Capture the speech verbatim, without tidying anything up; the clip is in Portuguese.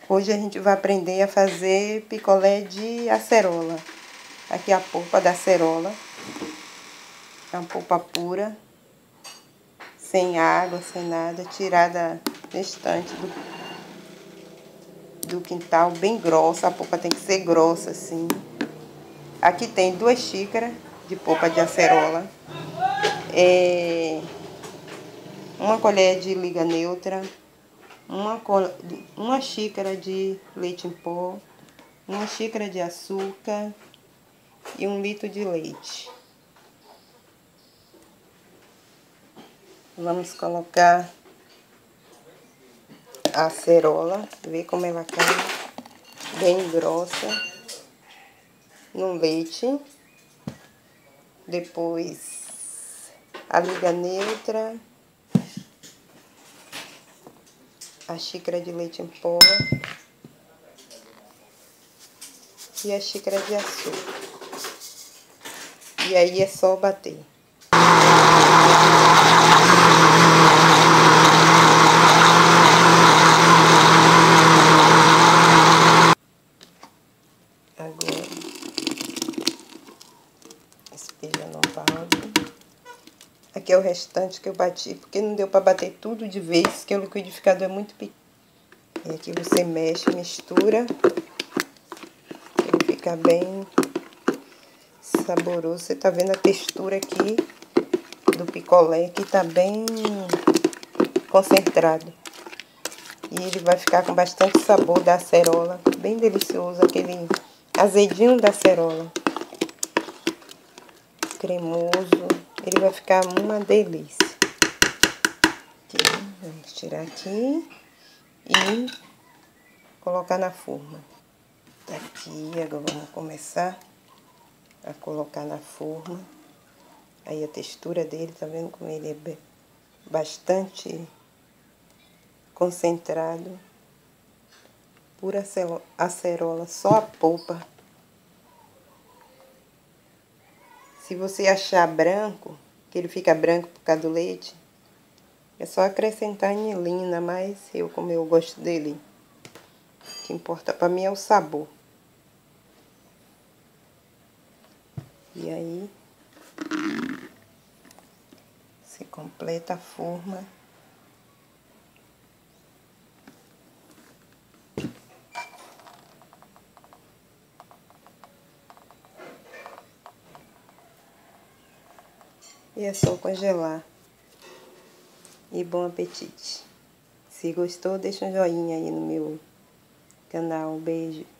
Hoje a gente vai aprender a fazer picolé de acerola. Aqui a polpa da acerola. É uma polpa pura, sem água, sem nada, tirada na estante do, do quintal, bem grossa. A polpa tem que ser grossa assim. Aqui tem duas xícaras de polpa de acerola. É, uma colher de liga neutra. Uma, uma xícara de leite em pó, uma xícara de açúcar e um litro de leite. Vamos colocar a acerola, ver como ela cai, bem grossa, no leite. Depois a liga neutra, a xícara de leite em pó e a xícara de açúcar. E aí é só bater. Agora, espeja no balde. Aqui é o restante que eu bati, porque não deu para bater tudo de vez, que o liquidificador é muito pequeno. E aqui você mexe, mistura. Ele fica bem saboroso. Você tá vendo a textura aqui do picolé, que tá bem concentrado. E ele vai ficar com bastante sabor da acerola, bem delicioso, aquele azedinho da acerola. Cremoso, ele vai ficar uma delícia. Aqui, vamos tirar aqui e colocar na forma. Tá aqui, agora vamos começar a colocar na forma. Aí a textura dele, tá vendo como ele é bastante concentrado. Pura acerola, só a polpa. Se você achar branco, que ele fica branco por causa do leite, é só acrescentar anilina, mas eu, como eu gosto dele, o que importa pra mim é o sabor. E aí, você completa a forma. E é só congelar. E bom apetite. Se gostou, deixa um joinha aí no meu canal. Um beijo.